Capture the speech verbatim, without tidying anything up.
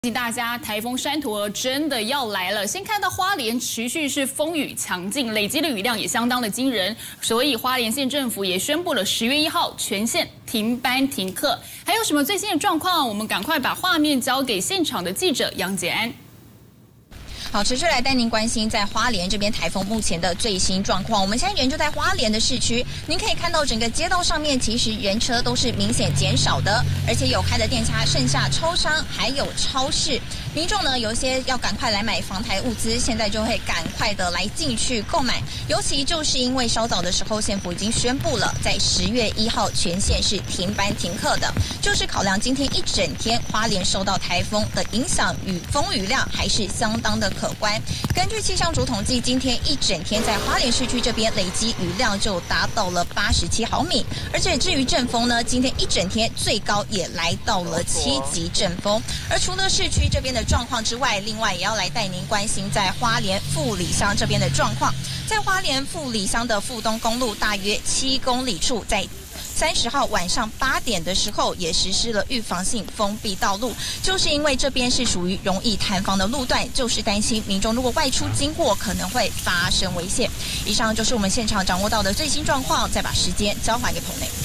提醒大家，台风山陀真的要来了。先看到花莲持续是风雨强劲，累积的雨量也相当的惊人，所以花莲县政府也宣布了十月一号全县停班停课。还有什么最新的状况？我们赶快把画面交给现场的记者杨杰安。 好，持续来带您关心在花莲这边台风目前的最新状况。我们现在人就在花莲的市区，您可以看到整个街道上面其实人车都是明显减少的，而且有开的店家剩下超商还有超市。民众呢有一些要赶快来买防台物资，现在就会赶快的来进去购买。尤其就是因为稍早的时候，县府已经宣布了，在十月一号全县是停班停课的，就是考量今天一整天花莲受到台风的影响，雨风雨量还是相当的 可观。根据气象署统计，今天一整天在花莲市区这边累积雨量就达到了八十七毫米，而且至于阵风呢，今天一整天最高也来到了七级阵风。而除了市区这边的状况之外，另外也要来带您关心在花莲富里乡这边的状况。在花莲富里乡的富东公路大约七公里处，在 三十号晚上八点的时候，也实施了预防性封闭道路，就是因为这边是属于容易坍方的路段，就是担心民众如果外出经过可能会发生危险。以上就是我们现场掌握到的最新状况，再把时间交还给棚内。